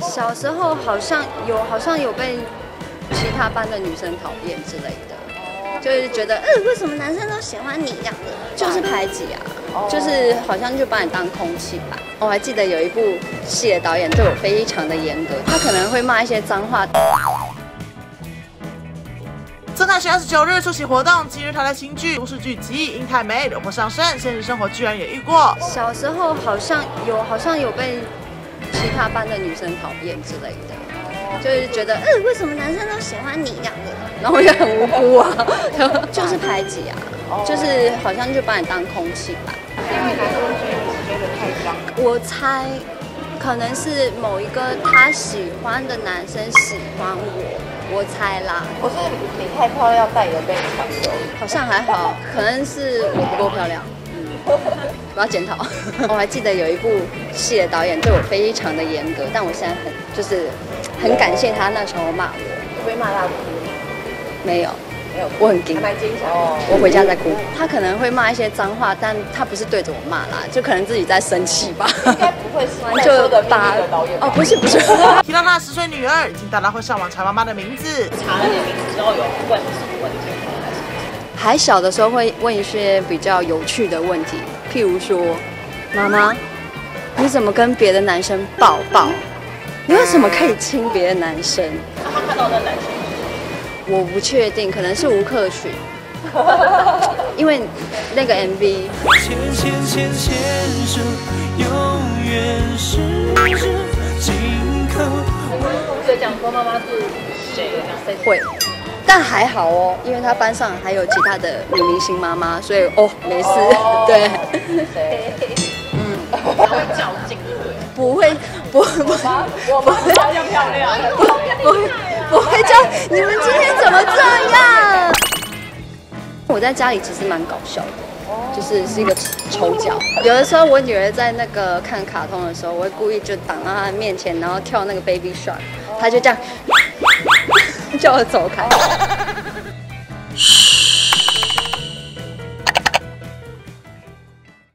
小时候好像有被其他班的女生讨厌之类的，就是觉得为什么男生都喜欢你这样子，就是排挤啊，就是好像就把你当空气吧。我还记得有一部戏的导演对我非常的严格，他可能会骂一些脏话。 曾凯旋29日出席活动，今日他在新剧都市剧集《英太美》惹祸上身，现实生活居然也遇过。 小时候好像有被其他班的女生讨厌之类的，就是觉得为什么男生都喜欢你这样子，然后我就很无辜啊，就是排挤啊，就是好像就把你当空气吧。 因为男生觉得太脏。 我猜可能是某一个他喜欢的男生喜欢我猜啦。 不是你太漂亮带有被抢走， 好像还好，可能是我不够漂亮。我要检讨。我还记得有一部戏的导演对我非常的严格，但我现在很感谢他那时候骂我。 被骂到哭？ 没有， 没有， 我很惊， 还蛮惊吓。 我回家再哭。他可能会骂一些脏话，但他不是对着我骂啦，就可能自己在生气吧。 应该不会是在说的秘密的导演吧？ 哦，不是。 提到他的10岁女儿，已经大家会上网查妈妈的名字。 查了你的名字之后，有问什么问题？ 还小的时候会问一些比较有趣的问题，譬如说，妈妈，你怎么跟别的男生抱抱？你为什么可以亲别的男生？ 那他看到的男生， 我不确定，可能是吴克群，因为那个 MV。 牵手，永远十指紧扣。 同学讲说妈妈是谁？ 会。但还好哦，因为他班上还有其他的女明星妈妈，所以没事。对， 他会较劲， 不会，不会漂亮， 不会叫你们今天怎么这样？我在家里其实蛮搞笑的，就是一个丑角。有的时候我女儿在那个看卡通的时候，我会故意就挡到她的面前，然后跳那个 Baby Shark，她就这样叫我走开。